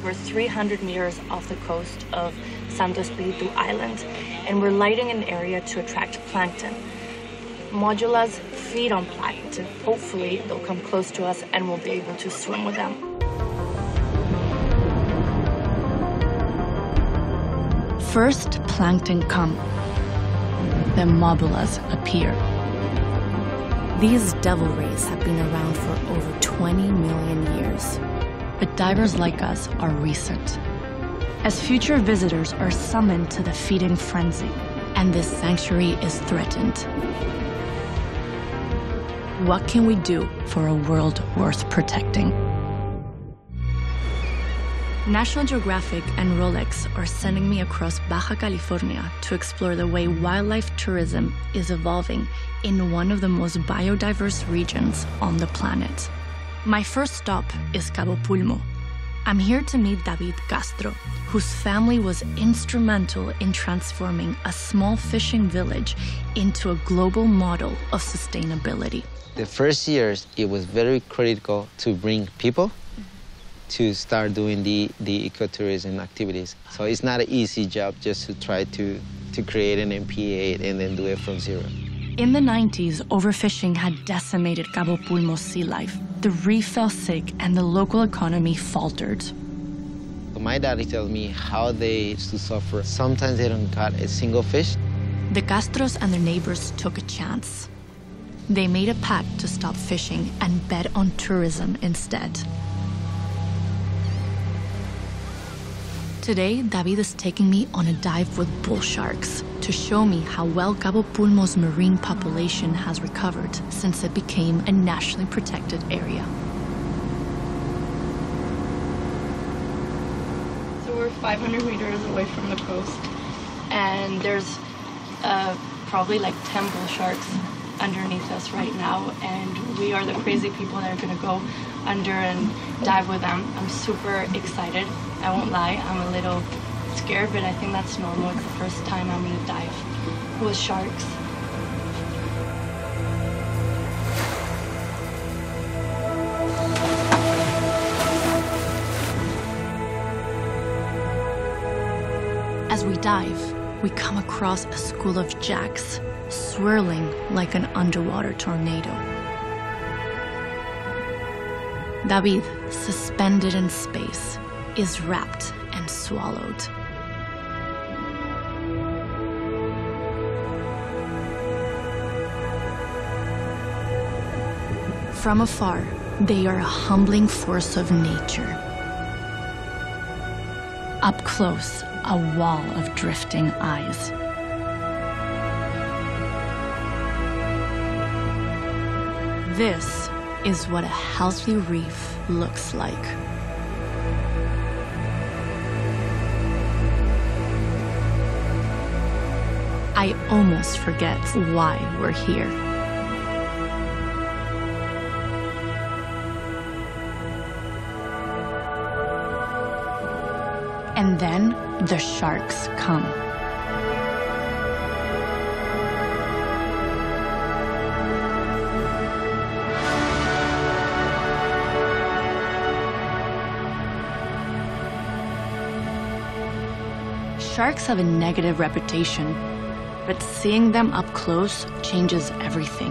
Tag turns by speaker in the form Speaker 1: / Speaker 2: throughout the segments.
Speaker 1: We're 300 meters off the coast of Santo Espiritu Island, and we're lighting an area to attract plankton. Modulas feed on plankton. Hopefully, they'll come close to us and we'll be able to swim with them. First, plankton come. Then modulas appear. These devil rays have been around for over 20 million years. But divers like us are recent. As future visitors are summoned to the feeding frenzy, and this sanctuary is threatened. What can we do for a world worth protecting? National Geographic and Rolex are sending me across Baja California to explore the way wildlife tourism is evolving in one of the most biodiverse regions on the planet. My first stop is Cabo Pulmo. I'm here to meet David Castro, whose family was instrumental in transforming a small fishing village into a global model of sustainability.
Speaker 2: The first years, it was very critical to bring people to start doing the ecotourism activities. So it's not an easy job just to try to create an MPA and then do it from zero.
Speaker 1: In the 90s, overfishing had decimated Cabo Pulmo's sea life. The reef fell sick and the local economy faltered.
Speaker 2: My daddy tells me how they used to suffer. Sometimes they don't catch a single fish.
Speaker 1: The Castros and their neighbors took a chance. They made a pact to stop fishing and bet on tourism instead. Today, David is taking me on a dive with bull sharks to show me how well Cabo Pulmo's marine population has recovered since it became a nationally protected area. So we're 500 meters away from the coast, and there's probably like 10 bull sharks underneath us right now, and we are the crazy people that are gonna go under and dive with them. I'm super excited. I won't lie, I'm a little scared, but I think that's normal. It's the first time I'm gonna dive with sharks. As we dive, we come across a school of jacks, swirling like an underwater tornado. David, suspended in space, is wrapped and swallowed. From afar, they are a humbling force of nature. Up close, a wall of drifting eyes. This is what a healthy reef looks like. I almost forget why we're here. And then the sharks come. Sharks have a negative reputation, but seeing them up close changes everything.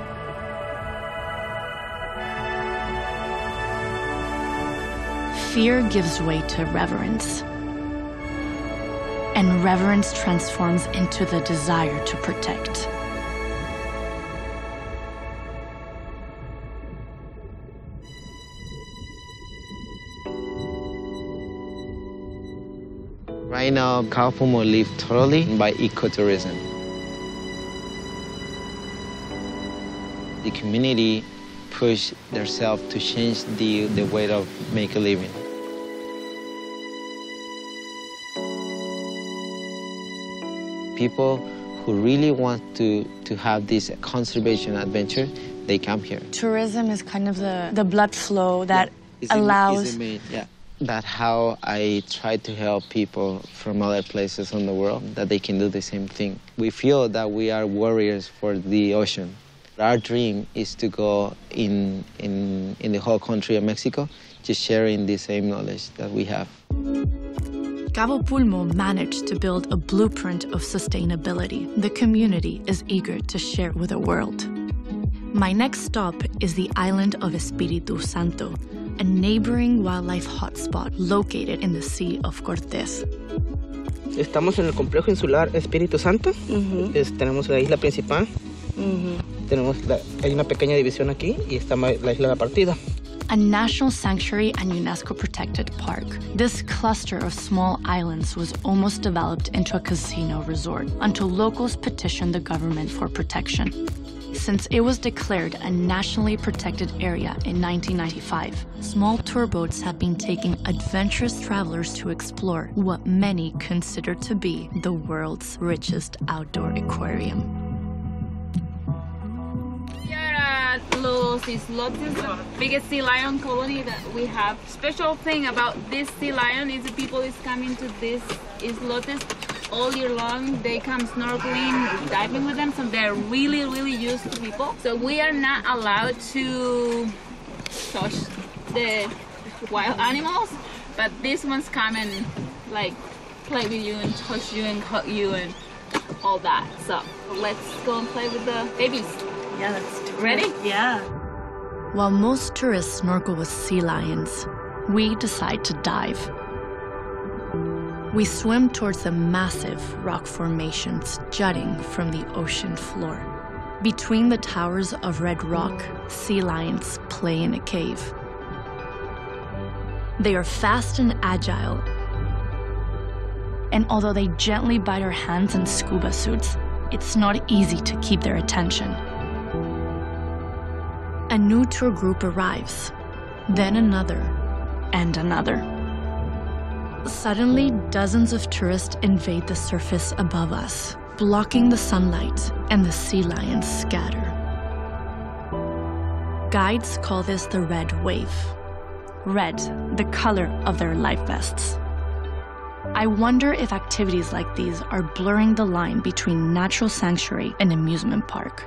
Speaker 1: Fear gives way to reverence, and reverence transforms into the desire to protect.
Speaker 2: Right now, Cabo Pulmo lives totally by ecotourism. The community push themselves to change the way of make a living. People who really want to have this conservation adventure, they come here.
Speaker 1: Tourism is kind of the blood flow that allows...
Speaker 2: That's how I try to help people from other places in the world, that they can do the same thing. We feel that we are warriors for the ocean. Our dream is to go in the whole country of Mexico, just sharing the same knowledge that we have.
Speaker 1: Cabo Pulmo managed to build a blueprint of sustainability the community is eager to share with the world. My next stop is the island of Espíritu Santo, a neighboring wildlife hotspot located in the Sea of Cortés.
Speaker 3: Estamos en el complejo insular Espíritu Santo. Tenemos la isla principal. Hay una pequeña división aquí y está la isla de partida.
Speaker 1: A national sanctuary and UNESCO-protected park, this cluster of small islands was almost developed into a casino resort until locals petitioned the government for protection. Since it was declared a nationally protected area in 1995, small tour boats have been taking adventurous travelers to explore what many consider to be the world's richest outdoor aquarium.
Speaker 4: Los Islotes, the biggest sea lion colony that we have. Special thing about this sea lion is the people is coming to this Islotes all year long. They come snorkeling, diving with them, so they're really, really used to people. So we are not allowed to touch the wild animals, but these ones come and like play with you and touch you and hug you and all that. So let's go and play with the babies.
Speaker 5: Yeah, let's do it.
Speaker 4: Ready?
Speaker 5: Yeah.
Speaker 1: While most tourists snorkel with sea lions, we decide to dive. We swim towards the massive rock formations jutting from the ocean floor. Between the towers of red rock, sea lions play in a cave. They are fast and agile, and although they gently bite our hands in scuba suits, it's not easy to keep their attention. A new tour group arrives, then another, and another. Suddenly, dozens of tourists invade the surface above us, blocking the sunlight, and the sea lions scatter. Guides call this the red wave. Red, the color of their life vests. I wonder if activities like these are blurring the line between natural sanctuary and amusement park.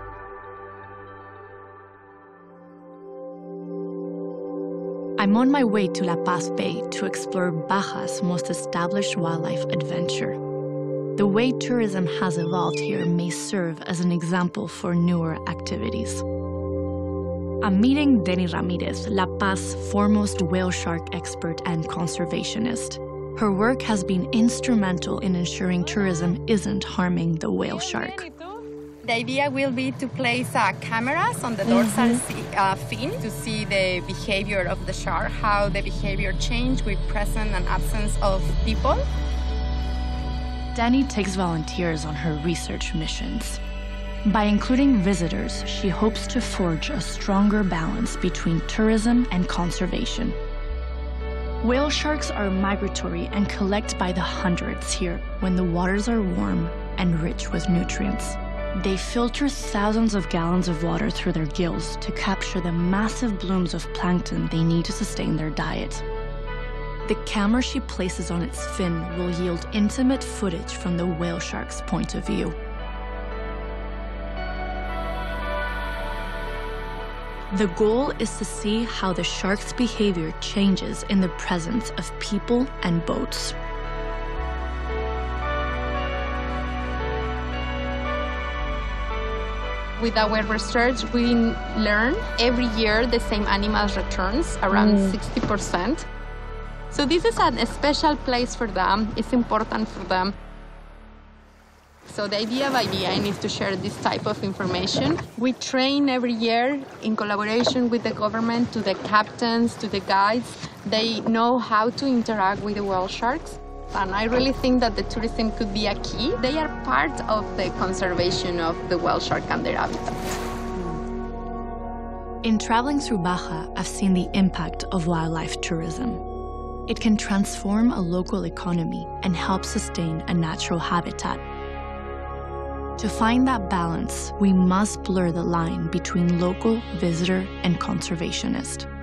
Speaker 1: I'm on my way to La Paz Bay to explore Baja's most established wildlife adventure. The way tourism has evolved here may serve as an example for newer activities. I'm meeting Denny Ramirez, La Paz's foremost whale shark expert and conservationist. Her work has been instrumental in ensuring tourism isn't harming the whale shark.
Speaker 6: The idea will be to place cameras on the dorsal fin to see the behavior of the shark, how the behavior changes with presence and absence of people.
Speaker 1: Danny takes volunteers on her research missions. By including visitors, she hopes to forge a stronger balance between tourism and conservation. Whale sharks are migratory and collect by the hundreds here when the waters are warm and rich with nutrients. They filter thousands of gallons of water through their gills to capture the massive blooms of plankton they need to sustain their diet. The camera she places on its fin will yield intimate footage from the whale shark's point of view. The goal is to see how the shark's behavior changes in the presence of people and boats.
Speaker 6: With our research, we learn every year the same animals returns, around 60%. So this is a special place for them. It's important for them. So the idea by BIN is to share this type of information. We train every year in collaboration with the government, to the captains, to the guides. They know how to interact with the whale sharks. And I really think that the tourism could be a key. They are part of the conservation of the whale shark and their habitat.
Speaker 1: In traveling through Baja, I've seen the impact of wildlife tourism. It can transform a local economy and help sustain a natural habitat. To find that balance, we must blur the line between local, visitor, and conservationist.